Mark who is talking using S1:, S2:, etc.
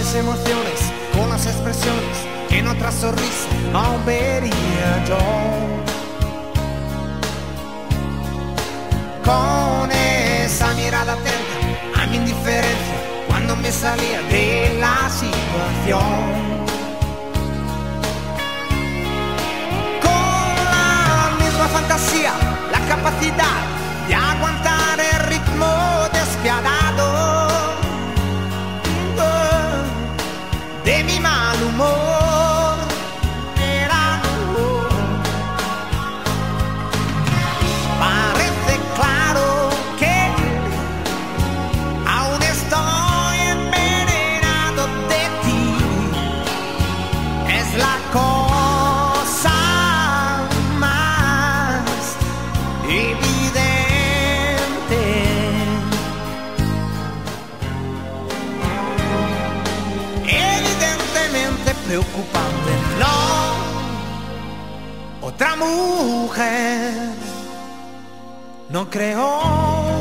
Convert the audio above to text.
S1: mis emociones con las expresiones que en otra sonrisa no vería yo. Con esa mirada atenta a mi indiferencia cuando me salía de la situación. Fantasía, la capacidad de aguantar el ritmo despiadado de mi mal humor. Parece claro que aún estoy envenenado de ti. Es la cosa preocupante, no, otra mujer, no creo.